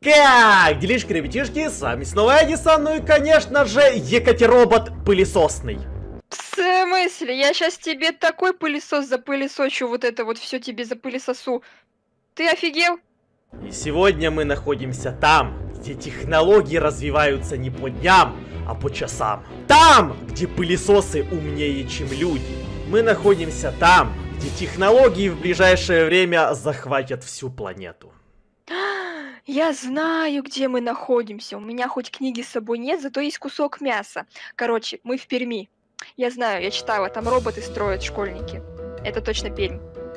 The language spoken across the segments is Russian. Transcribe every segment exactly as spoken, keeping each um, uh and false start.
Как делишки, ребятишки, с вами снова Эдисон, ну и конечно же Екатеробот пылесосный. В смысле? Я сейчас тебе такой пылесос запылесочу, вот это вот все тебе запылесосу. Ты офигел? И сегодня мы находимся там, где технологии развиваются не по дням, а по часам. Там, где пылесосы умнее, чем люди. Мы находимся там, где технологии в ближайшее время захватят всю планету. Я знаю, где мы находимся. У меня хоть книги с собой нет, зато есть кусок мяса. Короче, мы в Перми. Я знаю, я читала, там роботы строят школьники. Это точно Пермь.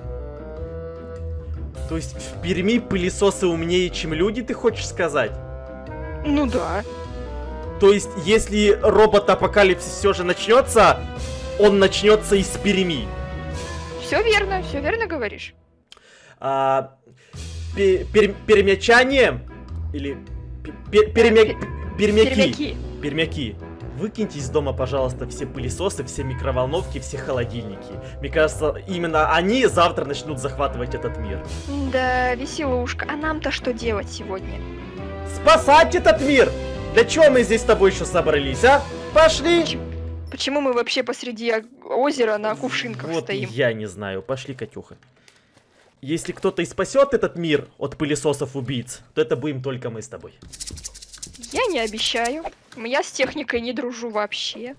То есть в Перми пылесосы умнее, чем люди, ты хочешь сказать? Ну да. То есть, если робот-апокалипсис все же начнется, он начнется из Перми. Все верно, все верно говоришь. А, пер, пер, пермячане или пер, пермя, Пер, пермяки, пермяки. пермяки, выкиньте из дома, пожалуйста, все пылесосы, все микроволновки, все холодильники. Мне кажется, именно они завтра начнут захватывать этот мир. Да, веселушка. А нам-то что делать сегодня? Спасать этот мир! Для чего мы здесь с тобой еще собрались, а? Пошли! Почему, почему мы вообще посреди озера на кувшинках вот стоим? Я не знаю. Пошли, Катюха. Если кто-то и спасет этот мир от пылесосов-убийц, то это будем только мы с тобой. Я не обещаю. Я с техникой не дружу вообще.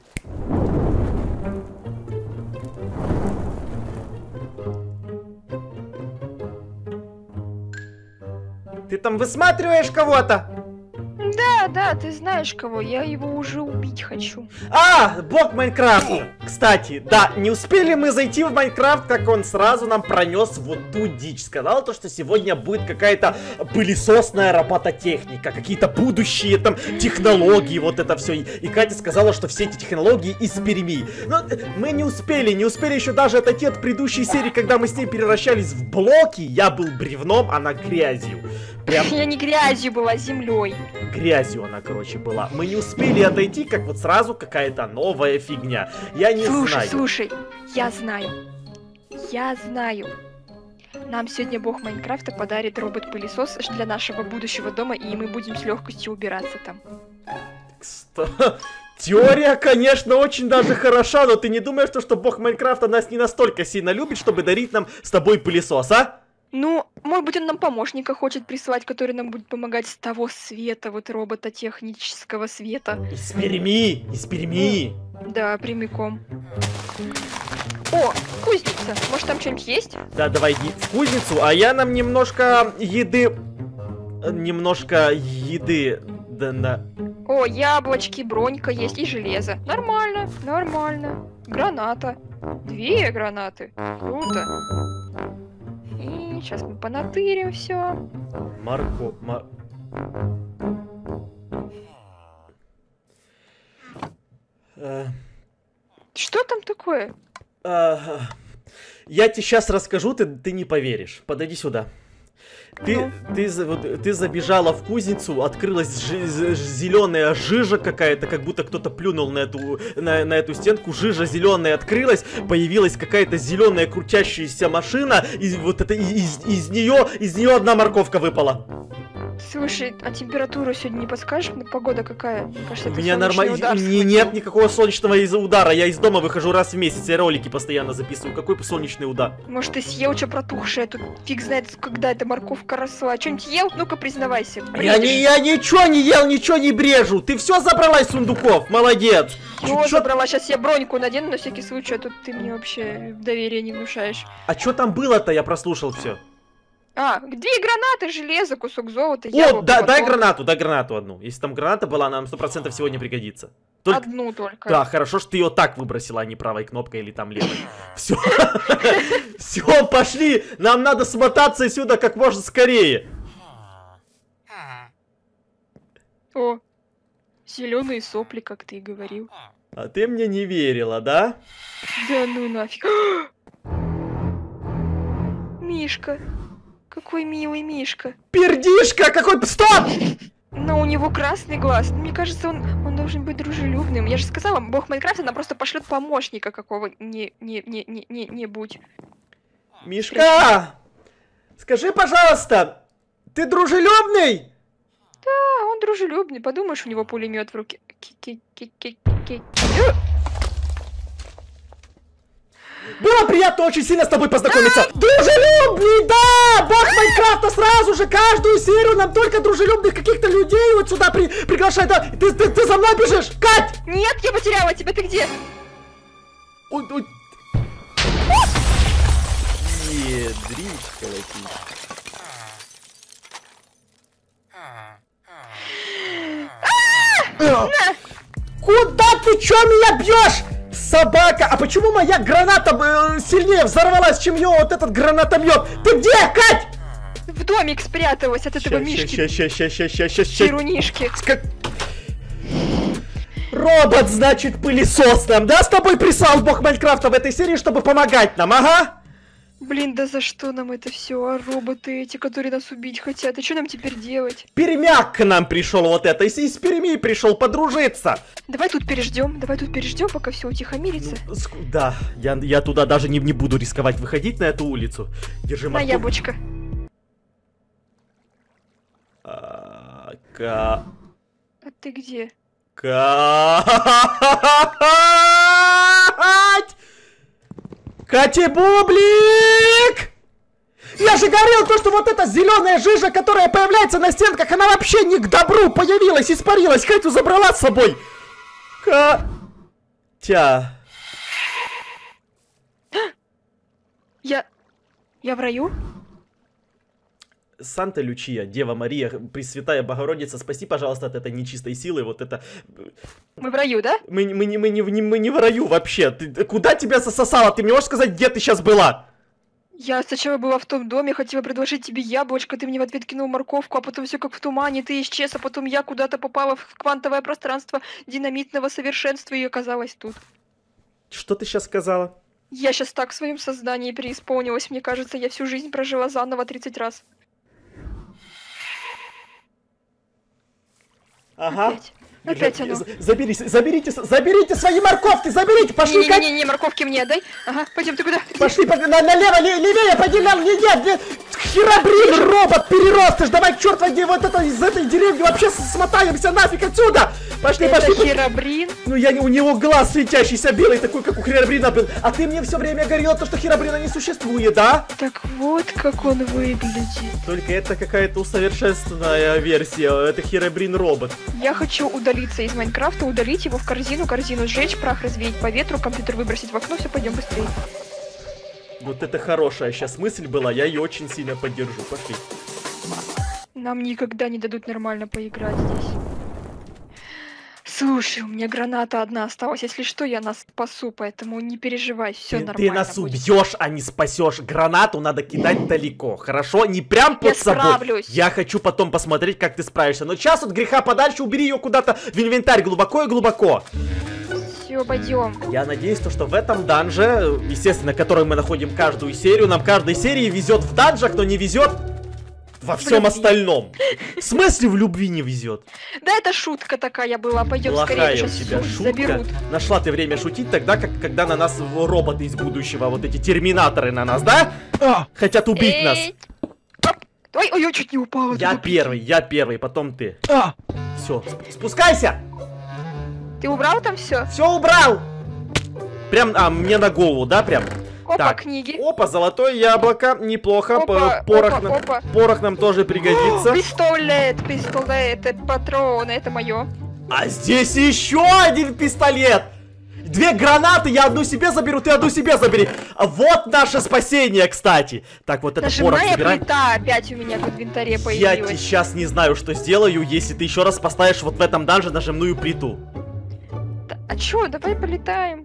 Ты там высматриваешь кого-то? Да, да, ты знаешь кого, я его уже убить хочу. А, бог Майнкрафта! Кстати, да, не успели мы зайти в Майнкрафт, как он сразу нам пронес вот ту дичь. Сказал то, что сегодня будет какая-то пылесосная робототехника, какие-то будущие там технологии, вот это все. И Катя сказала, что все эти технологии из Перми. Но мы не успели, не успели еще даже отойти от предыдущей серии, когда мы с ней превращались в блоки. Я был бревном, она грязью. Прям... Я не грязью была, землей. Грязью она, короче, была. Мы не успели отойти, как вот сразу какая-то новая фигня. Я не слушай, знаю. Слушай, я знаю. Я знаю. Нам сегодня бог Майнкрафта подарит робот-пылесос для нашего будущего дома, и мы будем с легкостью убираться там. Теория, конечно, очень даже хороша, но ты не думаешь, что, что бог Майнкрафта нас не настолько сильно любит, чтобы дарить нам с тобой пылесос, а? Ну, может быть, он нам помощника хочет присылать, который нам будет помогать с того света, вот робототехнического света. Из Перми, из Перми. Да, прямиком. О, кузница. Может, там что-нибудь есть? Да, давай иди в кузницу, а я нам немножко еды... Немножко еды... Да, на... О, яблочки, бронька есть и железо. Нормально, нормально. Граната. Две гранаты. Круто. И сейчас мы понатырим все. Марко... Мар... Э... Что там такое? Э... Я тебе сейчас расскажу, ты, ты не поверишь. Подойди сюда. Ты, ну. ты, ты, ты забежала в кузницу, открылась жи зеленая жижа какая-то, как будто кто-то плюнул на эту, на, на эту стенку. Жижа зеленая открылась, появилась какая-то зеленая крутящаяся машина, и вот это из, из нее, из нее одна морковка выпала. Слушай, а температуру сегодня не подскажешь? Погода какая? Мне кажется, это у меня нормально. Не, нет никакого солнечного из-за удара. Я из дома выхожу раз в месяц, я ролики постоянно записываю. Какой солнечный удар? Может, ты съел что протухшее? Тут фиг знает, когда эта морковка росла. Что-нибудь ел? Ну-ка, признавайся. Я, не, я ничего не ел, ничего не брежу. Ты все забрала из сундуков? Молодец. Чё забрала? Сейчас я броньку надену на всякий случай, а тут ты мне вообще доверия не внушаешь. А что там было-то? Я прослушал все. А, две гранаты, железо, кусок золота. О, да, дай гранату, дай гранату одну. Если там граната была, она нам сто процентов сегодня пригодится. Только... Одну только. Да, хорошо, что ты ее так выбросила, а не правой кнопкой или там левой. Все. Все, пошли. Нам надо смотаться отсюда как можно скорее. О, зеленые сопли, как ты и говорил. А ты мне не верила, да? Да ну нафиг. Мишка. Какой милый Мишка. Пердишка, какой... Стоп! Но у него красный глаз. Мне кажется, он, он должен быть дружелюбным. Я же сказала, бог Майнкрафта нам просто пошлет помощника какого не не не не не не будь. Мишка, скажи, пожалуйста, ты дружелюбный? Да, он дружелюбный. Подумаешь, у него пулемет в руке. Было приятно очень сильно с тобой познакомиться. Дружелюбный, да! Бог Майнкрафта сразу же каждую серию нам только дружелюбных каких-то людей вот сюда при приглашает. Да? Ты, ты, ты за мной бежишь, Кать! Нет, я потеряла тебя, ты где? Ой, ой. Едричка летит. Куда ты чё меня бьешь? Собака! А почему моя граната э, сильнее взорвалась, чем ее вот этот гранатомет? Ты где, Кать? В домик спряталась от этого мишки. Ща, ща, ща, ща, ща, ща, ща. Чарунишки. Как... Робот, значит, пылесос нам, да, с тобой прислал бог Майнкрафта в этой серии, чтобы помогать нам, ага? Блин, да за что нам это все? А роботы эти, которые нас убить хотят, а что нам теперь делать? Перемяк к нам пришел вот это, из, из Перми пришел подружиться. Давай тут переждем, давай тут переждем, пока все утихомирится. Ну, да, я, я туда даже не, не буду рисковать выходить на эту улицу. Держи на яблочко. А, ка... а ты где? Кать! Катя Бублик! Я же говорил то, что вот эта зеленая жижа, которая появляется на стенках, она вообще не к добру появилась, испарилась, Катю забрала с собой. Катя. Я... Я в раю? Санта Лючия, Дева Мария, Пресвятая Богородица, спаси, пожалуйста, от этой нечистой силы, вот это... Мы в раю, да? Мы, мы, не, мы, не, мы не в раю вообще. Ты, куда тебя засосало? Ты мне можешь сказать, где ты сейчас была? Я сначала была в том доме, хотела предложить тебе яблочко, ты мне в ответ кинул морковку, а потом все как в тумане, ты исчез, а потом я куда-то попала в квантовое пространство динамитного совершенства и оказалась тут. Что ты сейчас сказала? Я сейчас так в своем сознании преисполнилась, мне кажется, я всю жизнь прожила заново тридцать раз. Ага. Опять. Опять оно. Заберите, заберите, заберите свои морковки, заберите, пошли. Не-не-не, морковки мне отдай. Ага, пойдем, ты куда? Пошли, пошли на, налево, левее, пойди, нам, не, нет, нет. Херобрин, робот, переростыш, давай, черт возьми, вот это, из этой деревни вообще смотаемся нафиг отсюда. Пошли, это пошли. Херобрин? Ну, я, у него глаз светящийся белый, такой, как у Херобрина был. А ты мне все время говорила, то, что Херобрина не существует, да? Так вот, как он выглядит. Только это какая-то усовершенствованная версия, это Херобрин робот. Я хочу удалиться из Майнкрафта, удалить его в корзину, корзину сжечь, прах развеять по ветру, компьютер выбросить в окно, все, пойдем быстрее. Вот это хорошая сейчас мысль была, я ее очень сильно поддержу, пошли. Нам никогда не дадут нормально поиграть здесь. Слушай, у меня граната одна осталась, если что, я нас спасу, поэтому не переживай, все нормально. Ты нас убьешь, а не спасешь. Гранату надо кидать далеко, хорошо? Не прям под я собой. Справлюсь. Я хочу потом посмотреть, как ты справишься. Но сейчас от греха подальше, убери ее куда-то в инвентарь глубоко и глубоко. Все, пойдем. Я надеюсь, то, что в этом данже, естественно, который мы находим каждую серию, нам каждой серии везет в данжах, но не везет во всем остальном. В смысле в любви не везет? Да это шутка такая была, пойдем Плохая скорее, у тебя сейчас шутка. заберут. Нашла ты время шутить тогда, как, когда на нас роботы из будущего, вот эти терминаторы на нас, да? А, хотят убить нас. Ой, ой, ой, чуть не упала. Я первый, я первый, потом ты. А. Все, спускайся. Ты убрал там все? Все убрал. Прям, а, мне на голову, да, прям? Опа, так. книги. Опа, золотое яблоко, неплохо. Опа, порох, опа, нам, опа. порох нам тоже пригодится. О, пистолет, пистолет, это патроны, это мое. А здесь еще один пистолет. Две гранаты, я одну себе заберу, ты одну себе забери. А вот наше спасение, кстати. Так, вот это порох забираем. Плита опять у меня в инвентаре появилась. Я тебе сейчас не знаю, что сделаю, если ты еще раз поставишь вот в этом данже нажимную плиту. Да, а чё, давай полетаем.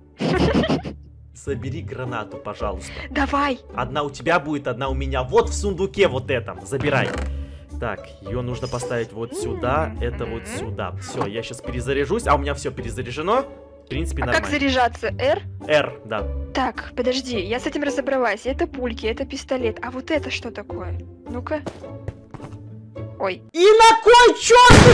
Забери гранату, пожалуйста. Давай. Одна у тебя будет, одна у меня. Вот в сундуке вот этом. Забирай. Так, ее нужно поставить вот сюда, это вот сюда. Все, я сейчас перезаряжусь, а у меня все перезаряжено. В принципе, а нормально. как заряжаться? R? R, да. Так, подожди, я с этим разобралась. Это пульки, это пистолет. А вот это что такое? Ну-ка. Ой. И на кой черт?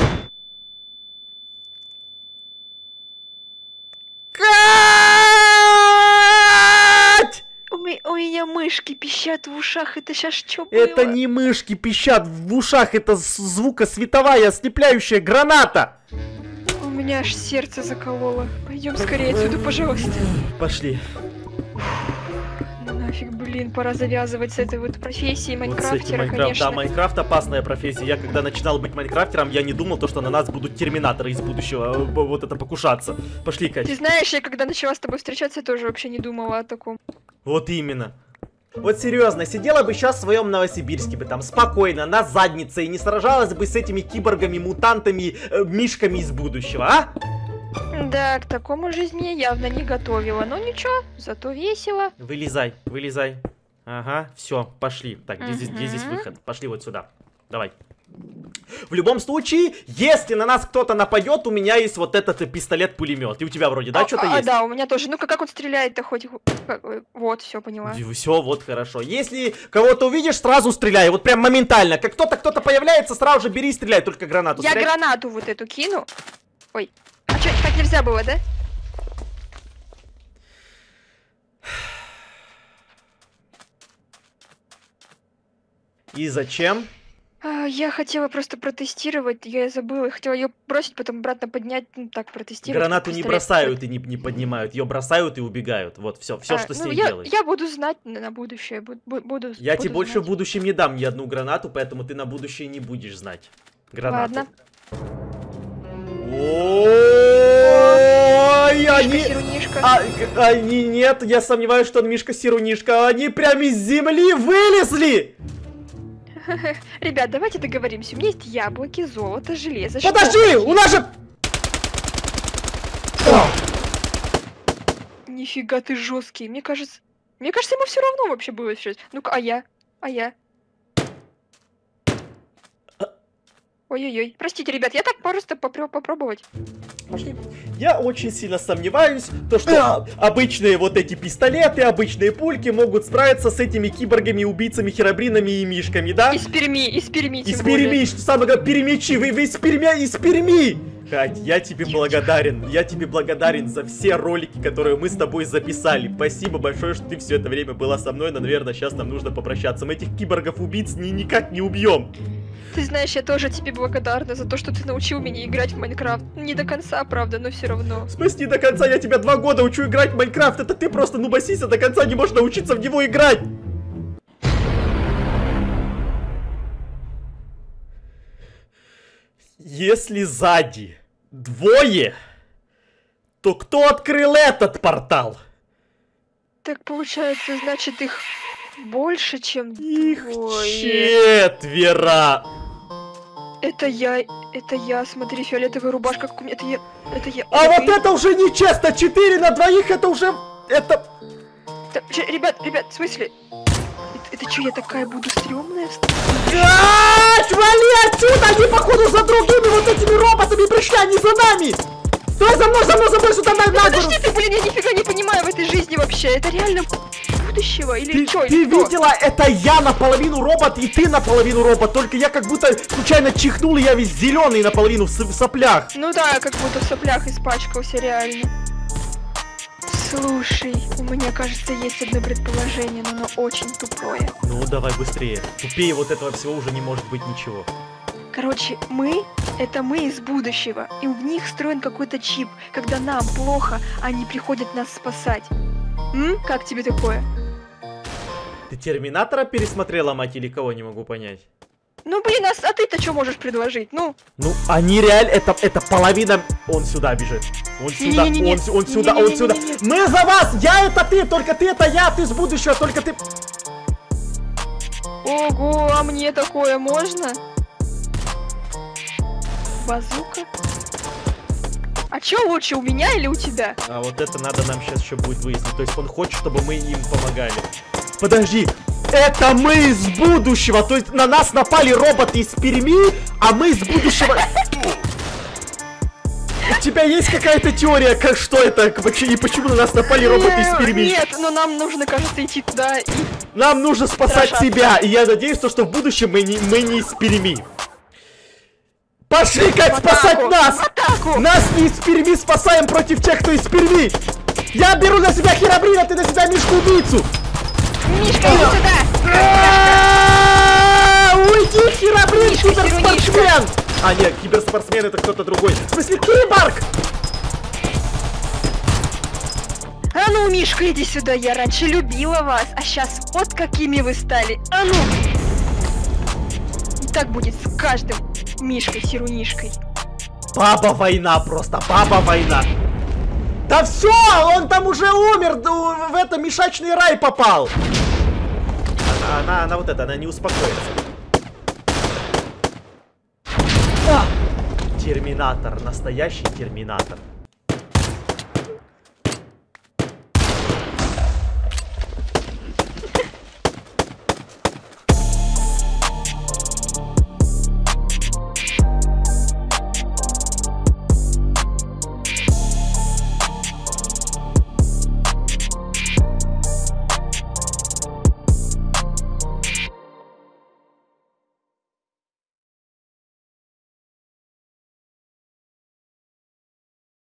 Кать! У, ми у меня мышки пищат в ушах, это сейчас что было? Это не мышки пищат в ушах, это звукосветовая ослепляющая граната! У меня аж сердце закололо. Пойдем скорее отсюда, пожалуйста. Пошли. Ну нафиг, блин, пора завязывать с этой вот профессией майнкрафтера, вот с этим Майнкрафт, конечно. Да, Майнкрафт опасная профессия. Я когда начинал быть майнкрафтером, я не думал, то, что на нас будут терминаторы из будущего вот это покушаться. Пошли, Кать. Ты знаешь, я когда начала с тобой встречаться, я тоже вообще не думала о таком. Вот именно. Вот серьезно, сидела бы сейчас в своем Новосибирске бы там спокойно, на заднице, и не сражалась бы с этими киборгами, мутантами, э, мишками из будущего, а? Да, к такому жизнь меня явно не готовила. Но ничего, зато весело. Вылезай, вылезай. Ага, все, пошли. Так, где, здесь, где здесь Мгм. выход? Пошли вот сюда. Давай. В любом случае, если на нас кто-то нападет, у меня есть вот этот пистолет-пулемет. И у тебя вроде, да, А, что-то а, есть? Да, у меня тоже. Ну-ка, как он стреляет-то хоть? Как- Вот, все поняла. Все, вот хорошо. Если кого-то увидишь, сразу стреляй. Вот прям моментально. Как кто-то кто-то появляется, сразу же бери и стреляй. Только гранату Я стреляй. гранату вот эту кину. Ой, а что, так нельзя было, да? И зачем? А, я хотела просто протестировать, я забыла, хотела ее бросить, потом обратно поднять, ну так, протестировать. Гранату как не пистолет. бросают и не, не поднимают. Ее бросают и убегают. Вот все, все, А, что с ну, ней я, делают. я буду знать на, на будущее, буду, буду Я буду тебе больше знать. в будущем не дам ни одну гранату, поэтому ты на будущее не будешь знать. Гранату. Ладно. Ой, они... Мишка-сирунишка. А, г- они нет, я сомневаюсь, что он Мишка-сирунишка. Они прям из земли вылезли! Ребят, давайте договоримся. У меня есть яблоки, золото, железо. Подожди, что? у нас же... Нифига ты жесткий. Мне кажется... Мне кажется, ему все равно вообще было сейчас. Ну-ка, а я? А я? Ой-ой-ой. Простите, ребят, я так просто попро- попробовать. Пошли. Я очень сильно сомневаюсь, то что обычные вот эти пистолеты, обычные пульки могут справиться с этими киборгами, убийцами, херобринами и мишками, да? Из Перми, из Перми, тем Из более. Перми, что самое главное, перемечи, вы, вы из Перми, из Перми! Кать, я тебе благодарен, я тебе благодарен за все ролики, которые мы с тобой записали. Спасибо большое, что ты все это время была со мной, но, наверное, сейчас нам нужно попрощаться. Мы этих киборгов-убийц ни, никак не убьем. Ты знаешь, я тоже тебе благодарна за то, что ты научил меня играть в Майнкрафт. Не до конца, правда, но все равно. Спасти до конца, я тебя два года учу играть в Майнкрафт, это ты просто нубасися до конца не можешь научиться в него играть. Если сзади двое, то кто открыл этот портал? Так получается, значит, их больше, чем Их двое. четверо. Это я, это я, смотри, фиолетовая рубашка, как у меня, это я, это я. А вот ты? это уже нечестно, четыре на двоих, это уже, это... Так, че- ребят, ребят, в смысле? Это, это что, я такая буду стрёмная? Aaaaaaah! Вали отсюда! Они, походу, за другими вот этими роботами пришли, они за нами! Давай за мной, за мной, за мной, сюда, на, на гору! Подожди, ты, блин, я нифига не понимаю в этой жизни вообще. Это реально будущего или Ты, чё? ты или кто? видела, это я наполовину робот, и ты наполовину робот, только я как будто случайно чихнул, и я весь зеленый наполовину в, с- в соплях. Ну да, как будто в соплях испачкался реально. Слушай, у меня, кажется, есть одно предположение, но оно очень тупое. Ну, давай быстрее. Тупее вот этого всего уже не может быть ничего. Короче, мы — это мы из будущего, и в них встроен какой-то чип. Когда нам плохо, они приходят нас спасать. М? Как тебе такое? Ты Терминатора пересмотрела, мать, или кого, не могу понять? Ну блин, а, а ты-то что можешь предложить? Ну, Ну, они реально, это, это половина... Он сюда бежит. Он сюда, Не-не-не-не. он, он сюда, он сюда. Не-не-не-не-не. Мы за вас! Я это ты, только ты это я, ты с будущего, только ты... ого, а мне такое можно? Базука? А чё лучше, у меня или у тебя? А вот это надо нам сейчас еще будет выяснить. То есть он хочет, чтобы мы им помогали. Подожди, это мы из будущего. То есть на нас напали роботы из Перми, а мы из будущего... У тебя есть какая-то теория, как что это вообще и почему на нас напали роботы из Перми? Нет, но нам нужно, кажется, идти туда и... Нам нужно спасать Страшно. себя, и я надеюсь, что, что в будущем мы не, мы не из Перми. Пошли, как В спасать атаку! нас! В атаку! Нас не из Перми спасаем против тех, кто из Перми! Я беру на себя Херобрина, ты на себя Мишку-убийцу! Мишка, иди сюда! Уйди, Херобрин, Мишка, киберспортсмен! А, нет, киберспортсмен это кто-то другой. В смысле, киборг! А ну, Мишка, иди сюда, я раньше любила вас, а сейчас вот какими вы стали. А ну! И так будет с каждым Мишкой-сирунишкой. Баба-война просто, баба-война. Да все, он там уже умер, в этот мешачный рай попал. Она, она, она вот это, она не успокоится. А! Терминатор, настоящий терминатор.